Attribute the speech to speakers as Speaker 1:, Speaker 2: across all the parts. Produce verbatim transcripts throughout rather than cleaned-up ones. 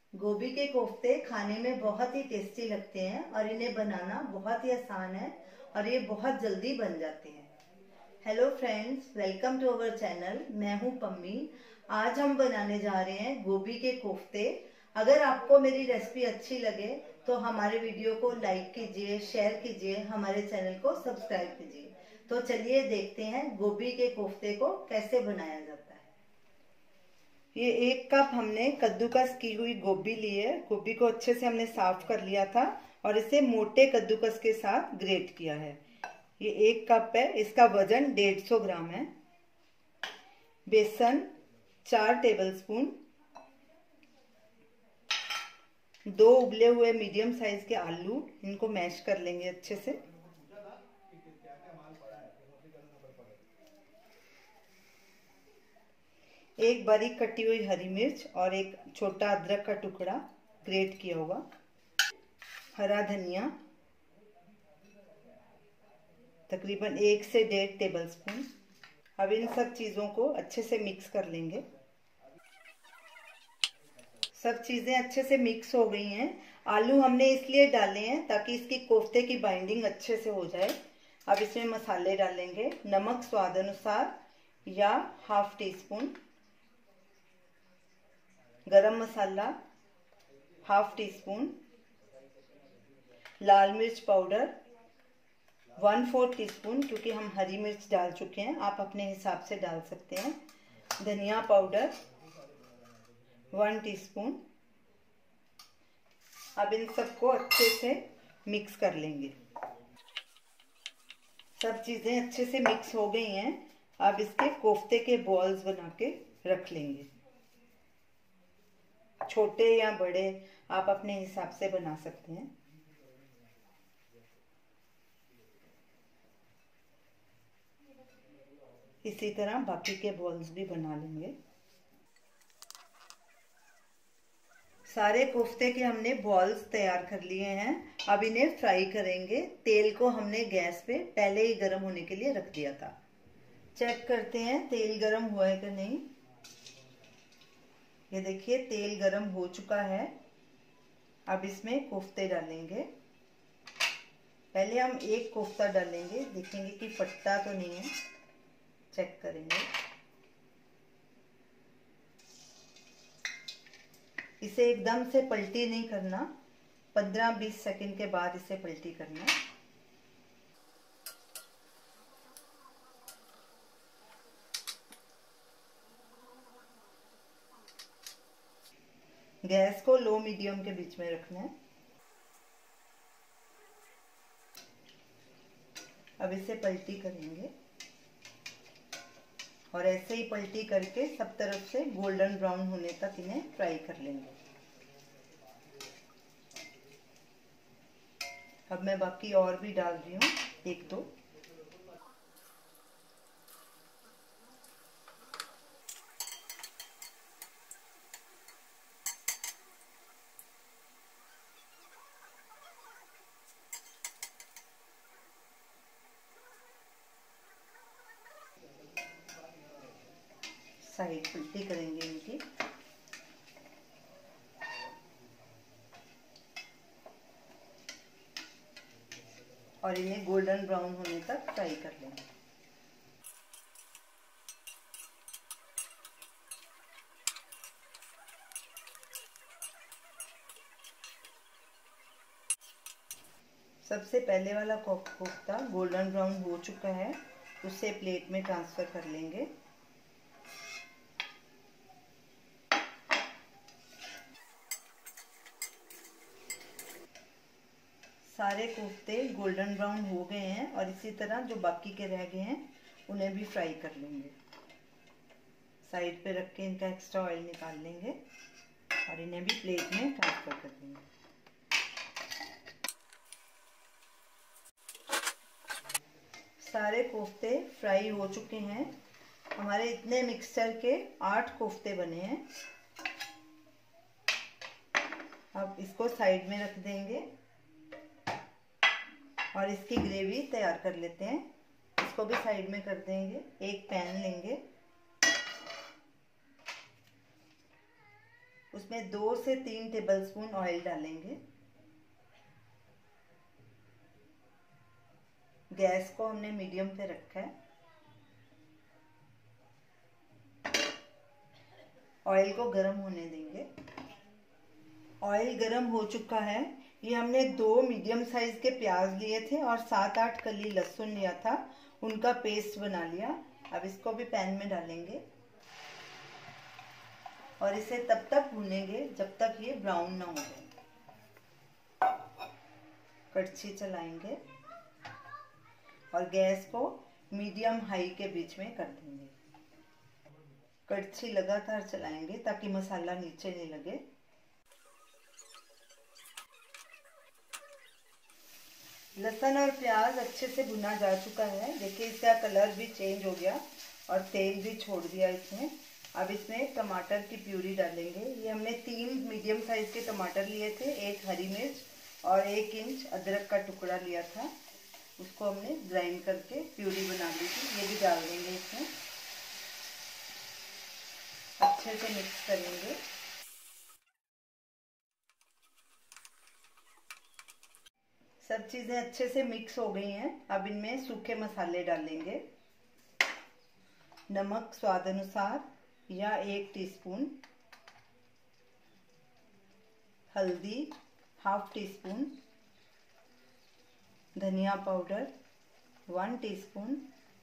Speaker 1: गोभी के कोफ्ते खाने में बहुत ही टेस्टी लगते हैं और इन्हें बनाना बहुत ही आसान है और ये बहुत जल्दी बन जाते हैं। Hello friends, welcome to our channel. मैं हूं पम्मी। आज हम बनाने जा रहे हैं गोभी के कोफ्ते। अगर आपको मेरी रेसिपी अच्छी लगे तो हमारे वीडियो को लाइक कीजिए, शेयर कीजिए, हमारे चैनल को सब्सक्राइब कीजिए। तो चलिए देखते हैं गोभी के कोफ्ते को कैसे बनाया जाता है। ये एक कप हमने कद्दूकस की हुई गोभी ली है। गोभी को अच्छे से हमने साफ कर लिया था और इसे मोटे कद्दूकस के साथ ग्रेट किया है। ये एक कप है, इसका वजन डेढ़ सौ ग्राम है। बेसन चार टेबलस्पून, दो उबले हुए मीडियम साइज के आलू, इनको मैश कर लेंगे अच्छे से। एक बारीक कटी हुई हरी मिर्च और एक छोटा अदरक का टुकड़ा ग्रेट किया हुआ, हरा धनिया तकरीबन एक से डेढ़ टेबलस्पून। अब इन सब चीज़ों को अच्छे से मिक्स कर लेंगे। सब चीज़ें अच्छे से मिक्स हो गई हैं। आलू हमने इसलिए डाले हैं ताकि इसकी कोफ्ते की बाइंडिंग अच्छे से हो जाए। अब इसमें मसाले डालेंगे। नमक स्वाद अनुसार या half teaspoon, garam masala half teaspoon, लाल मिर्च powder one fourth teaspoon, क्योंकि हम हरी मिर्च डाल चुके हैं, आप अपने हिसाब से डाल सकते हैं। धनिया पाउडर वन टीस्पून। अब इन सबको अच्छे से मिक्स कर लेंगे। सब चीज़ें अच्छे से मिक्स हो गई हैं। अब इसके कोफ्ते के बॉल्स बना के रख लेंगे। छोटे या बड़े आप अपने हिसाब से बना सकते हैं। इसी तरह बाकी के बॉल्स भी बना लेंगे। सारे कोफ्ते के हमने बॉल्स तैयार कर लिए हैं। अब इन्हें फ्राई करेंगे। तेल को हमने गैस पे पहले ही गर्म होने के लिए रख दिया था। चेक करते हैं तेल गर्म हुआ है कि नहीं। ये देखिए तेल गर्म हो चुका है। अब इसमें कोफ्ते डालेंगे। पहले हम एक कोफ्ता डालेंगे, देखेंगे कि फटता तो नहीं है, चेक करेंगे। इसे एकदम से पलटी नहीं करना, पंद्रह बीस सेकंड के बाद इसे पलटी करना। गैस को लो मीडियम के बीच में रखना है। अब इसे पलटी करेंगे और ऐसे ही पलटी करके सब तरफ से गोल्डन ब्राउन होने तक इन्हें फ्राई कर लेंगे। अब मैं बाकी और भी डाल रही हूँ, एक दो। साइड पलटी करेंगे इनकी। और इन्हें गोल्डन ब्राउन होने तक फ्राई कर लेंगे। सबसे पहले वाला कोफ्ता गोल्डन ब्राउन हो चुका है, उसे प्लेट में ट्रांसफर कर लेंगे। सारे कोफ्ते गोल्डन ब्राउन हो गए हैं और इसी तरह जो बाकी के रह गए हैं उन्हें भी फ्राई कर लेंगे। साइड पे रख के इनका एक्स्ट्रा ऑयल निकाल लेंगे और इन्हें भी प्लेट में ट्रांसफर कर देंगे। सारे कोफ्ते फ्राई हो चुके हैं। हमारे इतने मिक्सचर के आठ कोफ्ते बने हैं। अब इसको साइड में रख देंगे और इसकी ग्रेवी तैयार कर लेते हैं। इसको भी साइड में कर देंगे। एक पैन लेंगे, उस इसमें दो से तीन टेबलस्पून ऑयल डालेंगे। गैस को हमने मीडियम पे रखा है। ऑयल को गर्म होने देंगे। ऑयल गर्म हो चुका है। ये हमने दो मीडियम साइज के प्याज लिए थे और सात आठ कली लहसुन लिया था, उनका पेस्ट बना लिया। अब इसको भी पैन में डालेंगे और इसे तब तक भूनेंगे जब तक ये ब्राउन ना हो जाए। कड़छी चलाएंगे और गैस को मीडियम हाई के बीच में कर देंगे। कड़छी लगातार चलाएंगे ताकि मसाला नीचे नहीं लगे। लहसुन और प्याज अच्छे से भुना जा चुका है। देखिए इसका कलर भी चेंज हो गया और तेल भी छोड़ दिया इसमें। अब इसमें टमाटर की प्यूरी डालेंगे। ये हमने तीन मीडियम साइज के टमाटर लिए थे, एक हरी मिर्च और एक इंच अदरक का टुकड़ा लिया था, उसको हमने ग्राइंड करके प्यूरी बना ली थी। ये भी डाल देंगे इसमें। अच्छे से मिक्स करेंगे। सब चीजें अच्छे से मिक्स हो गई हैं। अब इनमें सूखे मसाले डालेंगे। नमक स्वाद अनुसार या एक टीस्पून, हल्दी हाफ टी स्पून, धनिया पाउडर वन टीस्पून,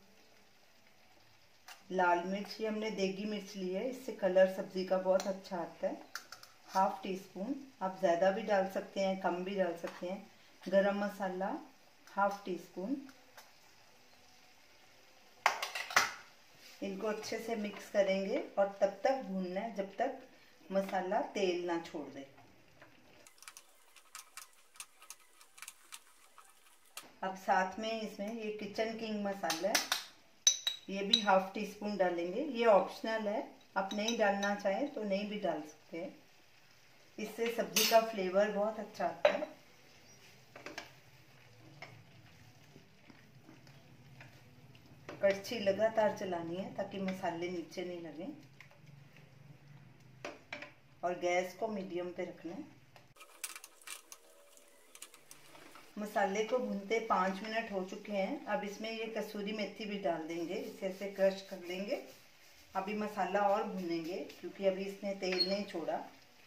Speaker 1: लाल मिर्च, ये हमने देगी मिर्च ली है, इससे कलर सब्जी का बहुत अच्छा आता है, हाफ टी स्पून। आप ज़्यादा भी डाल सकते हैं, कम भी डाल सकते हैं। गरम मसाला हाफ टी स्पून। इनको अच्छे से मिक्स करेंगे और तब तक भूनना है जब तक मसाला तेल ना छोड़ दे। अब साथ में इसमें ये किचन किंग मसाला है, ये भी हाफ टी स्पून डालेंगे। ये ऑप्शनल है, आप नहीं डालना चाहें तो नहीं भी डाल सकते हैं। इससे सब्जी का फ्लेवर बहुत अच्छा आता है। कड़छी लगातार चलानी है ताकि मसाले नीचे नहीं लगे और गैस को मीडियम पे रखना है। मसाले को भूनते पाँच मिनट हो चुके हैं। अब इसमें ये कसूरी मेथी भी डाल देंगे, इसे ऐसे क्रश कर लेंगे। अभी मसाला और भूनेंगे क्योंकि अभी इसने तेल नहीं छोड़ा।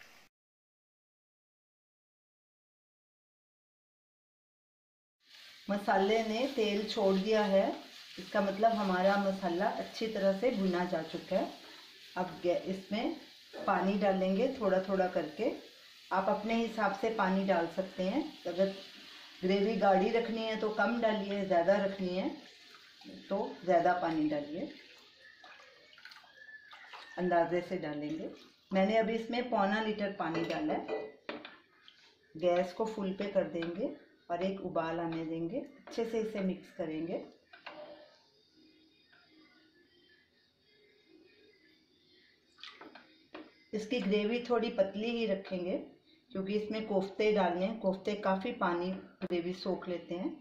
Speaker 1: मसाले ने तेल छोड़ दिया है, इसका मतलब हमारा मसाला अच्छी तरह से भुना जा चुका है। अब इसमें पानी डालेंगे थोड़ा थोड़ा करके। आप अपने हिसाब से पानी डाल सकते हैं। अगर ग्रेवी गाढ़ी रखनी है तो कम डालिए, ज़्यादा रखनी है तो ज़्यादा पानी डालिए। अंदाजे से डालेंगे। मैंने अभी इसमें पौना लीटर पानी डाला है। गैस को फुल पे कर देंगे और एक उबाल आने देंगे। अच्छे से इसे मिक्स करेंगे। इसकी ग्रेवी थोड़ी पतली ही रखेंगे क्योंकि इसमें कोफ्ते डालने हैं। कोफ्ते काफ़ी पानी ग्रेवी सोख लेते हैं।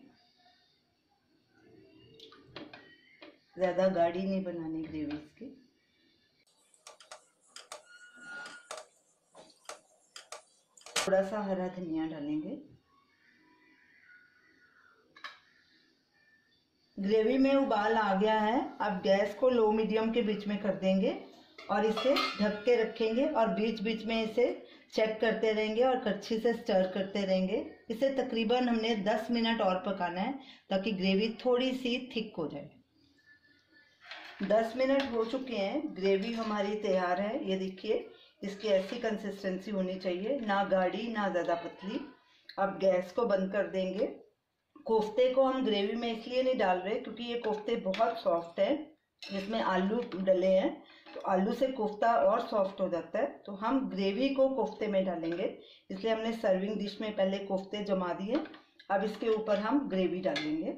Speaker 1: ज़्यादा गाढ़ी नहीं बनानी ग्रेवी इसकी। थोड़ा सा हरा धनिया डालेंगे। ग्रेवी में उबाल आ गया है। अब गैस को लो मीडियम के बीच में कर देंगे और इसे ढक के रखेंगे और बीच बीच में इसे चेक करते रहेंगे और कड़छी से स्टर करते रहेंगे। इसे तकरीबन हमने दस मिनट और पकाना है ताकि ग्रेवी थोड़ी सी थिक हो जाए। दस मिनट हो चुके हैं। ग्रेवी हमारी तैयार है। ये देखिए, इसकी ऐसी कंसिस्टेंसी होनी चाहिए, ना गाढ़ी ना ज़्यादा पतली। अब गैस को बंद कर देंगे। कोफ्ते को हम ग्रेवी में इसलिए नहीं डाल रहे क्योंकि ये कोफ्ते बहुत सॉफ्ट है, जिसमें आलू डले हैं तो आलू से कोफ्ता और सॉफ्ट हो जाता है। तो हम ग्रेवी को कोफ्ते में डालेंगे, इसलिए हमने सर्विंग डिश में पहले कोफ्ते जमा दिए। अब इसके ऊपर हम ग्रेवी डालेंगे।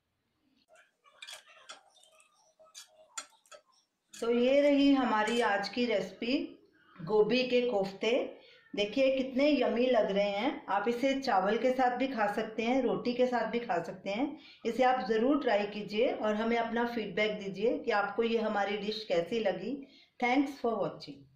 Speaker 1: तो ये रही हमारी आज की रेसिपी, गोभी के कोफ्ते। देखिए कितने यमी लग रहे हैं। आप इसे चावल के साथ भी खा सकते हैं, रोटी के साथ भी खा सकते हैं। इसे आप ज़रूर ट्राई कीजिए और हमें अपना फीडबैक दीजिए कि आपको ये हमारी डिश कैसी लगी। Thanks for watching.